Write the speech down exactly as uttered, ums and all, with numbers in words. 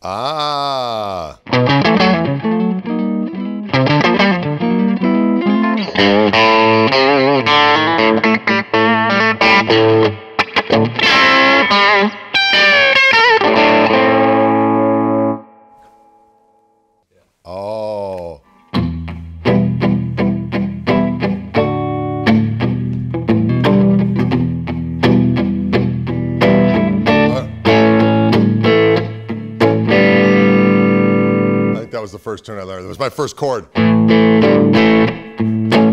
Ah. Oh. That was the first tune I learned. It was my first chord.